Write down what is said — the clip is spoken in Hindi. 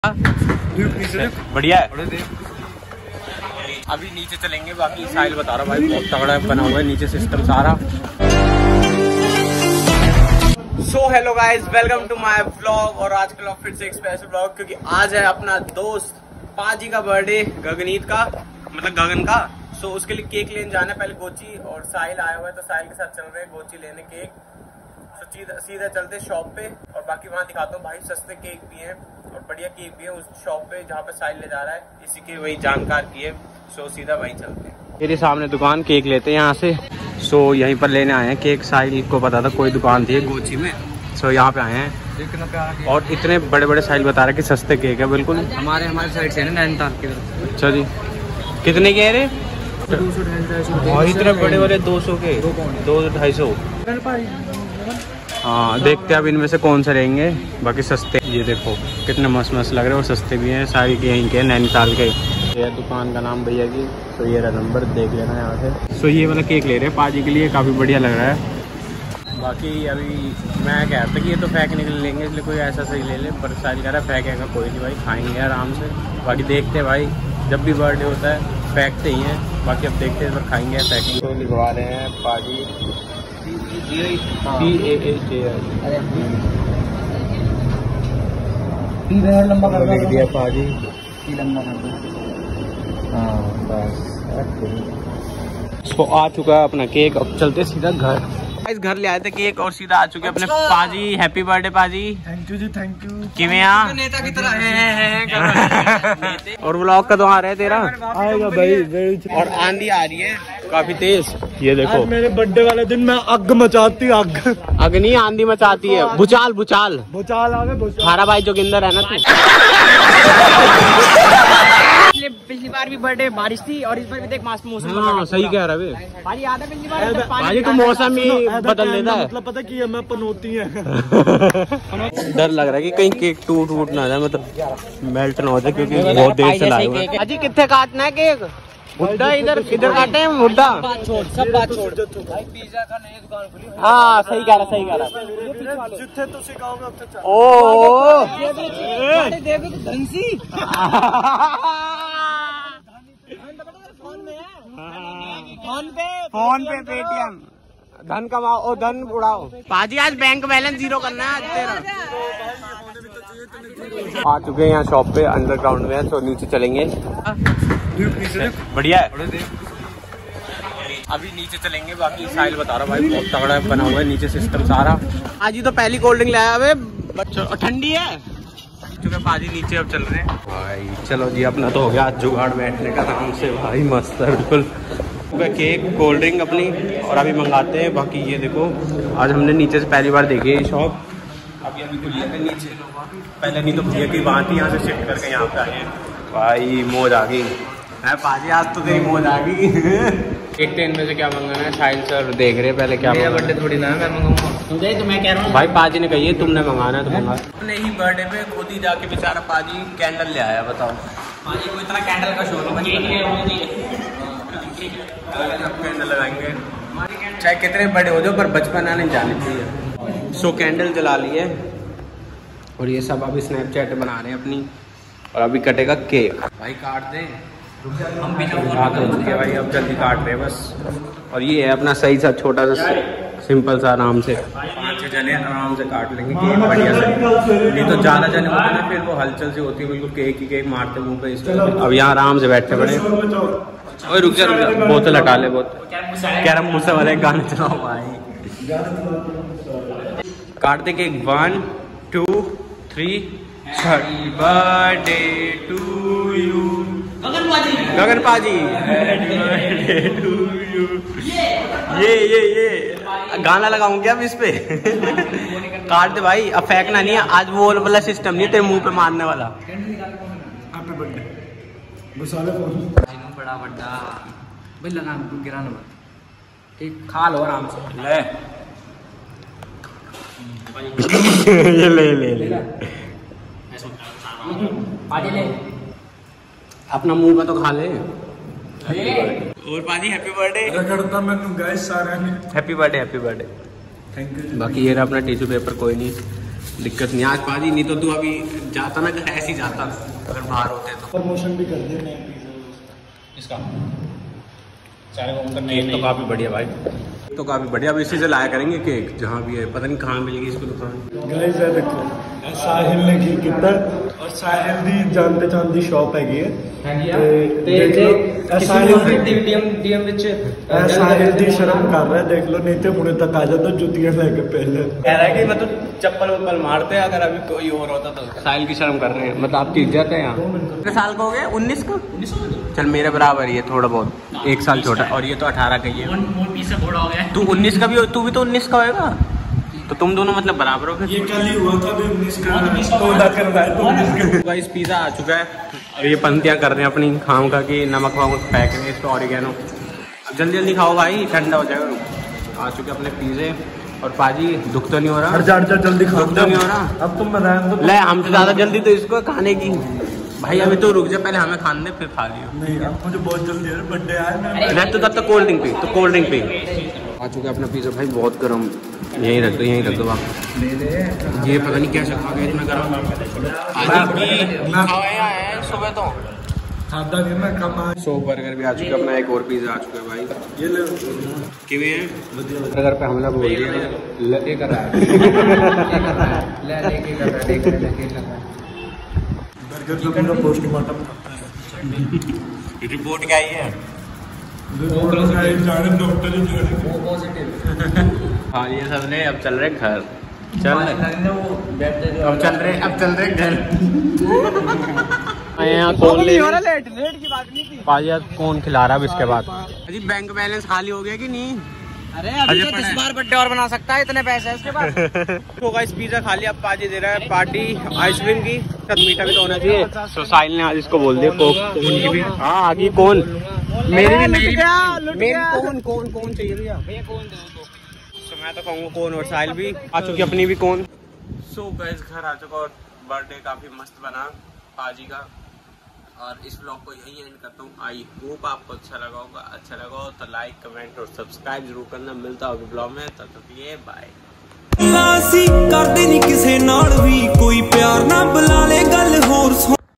बढ़िया है। अभी नीचे चलेंगे, बाकी साहिल बता रहा भाई बहुत तगड़ा बना हुआ है नीचे सिस्टम सारा। So hello guys, welcome to my vlog. और आज का व्लॉग फिर से एक स्पेशल व्लॉग, क्योंकि आज है अपना दोस्त पाजी का बर्थडे, गगनीत का, मतलब गगन का। सो उसके लिए केक लेने जाना है पहले गोची, और साहिल आया हुआ है तो साहिल के साथ चल रहे हैं गोची लेने केक। तो सीधा चलते शॉप पे, और बाकी वहाँ दिखाता हूँ भाई सस्ते केक भी हैं और बढ़िया केक भी है उस शॉप पे जहाँ पे साहिल ले जा रहा है, इसी के वही जानकार की है। सो सीधा वहीं चलते हैं। मेरे सामने दुकान केक लेते हैं यहाँ से। सो यहीं पर लेने आए हैं केक। साहिल को पता था कोई दुकान थी गोची में, सो यहाँ पे आए हैं। और इतने बड़े बड़े साहिल बता रहे कि सस्ते केक है बिल्कुल। हमारे साइड से नैनीताल के। अच्छा जी, कितने के रे? 200 इतने बड़े बड़े 200 के, 200-250। हाँ देखते हैं अब इनमें से कौन से रहेंगे। बाकी सस्ते, ये देखो कितने मस्त मस्त लग रहे हैं और सस्ते भी हैं। सारी के यहीं के नैनीताल के। ये दुकान का नाम भैया की। तो ये रहा नंबर, देख लेना यहाँ से। सो ये वाला केक ले रहे हैं पाजी के लिए, काफ़ी बढ़िया लग रहा है। बाकी अभी मैं कह रहा था कि ये तो फेंकने के लिए लेंगे, इसलिए कोई ऐसा सही ले ले, पर सारी कह रहा है फेंकेगा कोई नहीं भाई, खाएंगे आराम से। बाकी देखते हैं भाई, जब भी बर्थडे होता है फेंकते ही हैं। बाकी अब देखते हैं, पर खाएंगे या फेंकेंगे। तो लिखवा रहे हैं पाजी PAAJ। लंबा कर लिख दिया पाजी, लंबा कर। हाँ बस। इसको आ चुका है अपना केक, अब चलते सीधा घर। इस घर ले आए थे केक और सीधा आ चुके अपने पाजी। हैप्पी बर्थडे पाजी। थैंक यू जी, थैंक यू। किवें आ? नेता की तरह है। और व्लॉग कदों आ रहा है तेरा? आएगा भाई। और आंधी आ रही है काफी तेज, ये देखो। मेरे बर्थडे वाले दिन मैं आग मचाती हूँ। आग नहीं, आंधी मचाती है। भूचाल भूचाल भूचाल आ गए। हमारा भाई जोगिंदर है ना तू। पिछली बार भी बर्थडे बारिश थी और इस बार भी देख मौसम। हाँ सही कह रहा है भाई। याद है पिछली बार भाई तो मौसम ही बदल देता है। मतलब पता कि मैं पनौती है। डर लग रहा है कि कहीं केक टूट ना जाए, मतलब मेल्ट ना हो जाए, क्योंकि बहुत देर से लाए हुए। अजी कितने काटना है केक? मुद्दा इधर काटे हैं मुद्दा। सब बात छोड़ भाई, पिज्जा का नई दुकान खुली। हाँ सही कह रहा जिथे तुम सिखाओगे उत्थे चल। ओ धनसी फोन पे पेटीएम, धन कमाओ और धन उड़ाओ। पाजी आज बैंक बैलेंस 0 करना है आज तेरा। आ चुके हैं यहाँ शॉप पे, अंडरग्राउंड में है, तो नीचे चलेंगे। बढ़िया है। अभी नीचे चलेंगे, बाकी साहिल बता रहा भाई बहुत तगड़ा बना हुआ है नीचे सिस्टम सारा। आज ही तो पहली कोल्ड ड्रिंक लाया हुए बच्चों, ठंडी है। चुके पाजी नीचे, अब चल रहे हैं भाई। चलो जी, अपना तो हो गया आज जुगाड़ बैठने का आराम से भाई, मस्त है बिल्कुल। केक कोल्ड ड्रिंक अपनी, और अभी मंगाते हैं। बाकी ये देखो, आज हमने नीचे से पहली बार देखी है शॉप। अभी खुली है नीचे, पहले नहीं तो भैया की बात थी, यहाँ से शिफ्ट करके यहाँ पे आए हैं भाई। मौज आ गई है पाजी, आज तो तेरी मौज आ गई। देखते हैं इनमें से क्या मंगाना है। साहिल सर देख रहे हैं पहले क्या। मेरा बर्थडे थोड़ी ना मैं मंगाऊंगा, तो मैं कह रहा हूँ भाई पाजी ने कही है तुमने मंगाना है तो मंगा। अपने ही बर्थडे पे खुद ही जाके बेचारा पाजी कैंडल ले आया। बताओ पाजी को इतना कैंडल का शौक है। कैंडल लगाएंगे चाहे कितने बड़े हो जाओ, पर बचपन आने जाने चाहिए। सो कैंडल जला लिए, और ये सब अभी स्नैपचैट बना रहे हैं अपनी। और अभी कटेगा केक भाई, काट दे। हम भी रात हो चुकी है भाई, अब जल्दी काट रहे हैं बस। और ये है अपना सही सा छोटा सा सिंपल सा, आराम से 5-6 जने आराम से काट लेंगे केक बढ़िया से। नहीं तो ज़्यादा जने होते हैं फिर वो हलचल से होती है बिल्कुल, केक ही केक मारते मुँह पे। अब यहाँ आराम से बैठे पड़े। ओए रुक जा, बोतल हटा ले। बहुत कह रहा मुझसे वाले गाने चलाओ भाई। काट दे cake, 1 2 3। Happy birthday to you Gagan पाजी, हैप्पी बर्थडे टू यू। ये गाना लगाऊं क्या अब इस पे? काट दे भाई, अब फेंकना नहीं है आज, वो वाला सिस्टम नहीं तेरे मुंह पे मारने वाला। हैप्पी बर्थडे बड़ा बड़ा भाई, लगा गिराना मत, ठीक? खा लो आराम से। ले ये ले पाजी ले अपना मुंह का तो खा ले। और पाजी हैप्पी बर्थडे करता मैनू गाइस सारे ने। Happy birthday thank you. बाकी ये रहा अपना टिश्यू पेपर, कोई नहीं दिक्कत नहीं आज पाजी, नहीं तो तू अभी जाता ना, ऐसे ही जाता अगर बाहर होते तो। प्रमोशन भी कर दे नए इसका केक तो काफी बढ़िया भाई, तो काफी बढ़िया। अब इसी से लाया करेंगे केक, जहाँ भी है पता नहीं कहाँ मिलेगी इसको दुकान। गाइस ये देखो साहिल ने की कितना, और साहिल दी जान पहचान दी शॉप हैगी है साहिल दी शर्म कर रहा है, देख लो, नहीं तो हुणे तक आ जाता जुतियां लेके पहले। कह रहा है कि मतलब चप्पल वप्पल मारते हैं, अगर अभी कोई और होता तो। साहिल की शर्म कर रहे हैं, मतलब आपकी इज्जत है यहाँ। कितने साल का हो गया? 19 का। चल मेरे बराबर ही है थोड़ा बहुत, 1 साल छोटा, और ये तो 18 का ही है। तू 19 का भी हो, तू भी तो 19 का होगा, तो तुम दोनों मतलब बराबर हो। ये कल ही हुआ था, 19 का। गाइस पिज़्ज़ा आ चुका है, और ये पंक्तियाँ कर रहे हैं अपनी खाम खा की, नमक वमक फेंक रहे हैं इस पर, ऑरिगेनो। अब जल्दी जल्दी खाओ भाई, ठंडा हो जाएगा। आ चुके अपने पिज़्ज़े, और पाजी दुख तो नहीं हो रहा? जल्दी खाओ, दुख तो नहीं हो रहा? अब तुम बताएं तो। ले हम तो ज़्यादा जल्दी तो इसको खाने की भाई, अभी तो रुक जा, पहले हमें खाने दे फिर खा लियो। नहीं अब मुझे बहुत जल्दी है, बर्थडे आया मैं तो तब तक कोल्ड ड्रिंक पी, तो कोल्ड ड्रिंक पी। आ चुका अपना पिज़्ज़ा भाई, बहुत गर्म, यहीं रख दो, यहीं रख दो आप। ये पता नहीं कैसे खा गया इतना गर्म। सुबह तो खाता नहीं मैं कम। सो बर्गर भी आ चुका अपना, एक और पिज़्ज़ा आ चुका है भाई। ये ले किवे हैं बर्गर पे हमला बोल दिया, लेके कर रहा है लेके कर रहा है। बर्गर का पूरा पोस्टमार्टम करता है। रिपोर्ट क्या ही है? डॉक्टर ही हाँ ये सब ने, अब चल रहे घर, अब चल रहे घर। यहाँ कौन ले लेट की बात नहीं थी पाजी, कौन खिला रहा है इसके बाद? अजी बैंक बैलेंस खाली हो गया कि नहीं? अरे अभी तो 10 बार बर्थडे और बना सकता है, इतने पैसे है उसके पास। तो गाइस पिज़्ज़ा खा लिया, अब पाजी दे रहा है पार्टी आइसक्रीम की, साथ मीठा भी तो होना चाहिए। तो साहिल ने आज इसको बोल दिया कोक की भी। हाँ आगे कौन? मेरी कौन चाहिए भैया? तो मैं तो कहूँगा कौन, और साहिल भी आ चुकी अपनी भी कौन। सो गाइस घर आ चुका, और बर्थडे काफी मस्त बना पाजी का, और इस व्लॉग को यहीं एंड करता हूँ। आई होप आपको अच्छा लगा होगा, अच्छा लगा हो तो लाइक कमेंट और सब्सक्राइब जरूर करना। मिलता होगा ब्लॉग में, तब तक ये बाय। करदे नहीं किसे नाल भी, कोई प्यार ना बुला ले गल होर।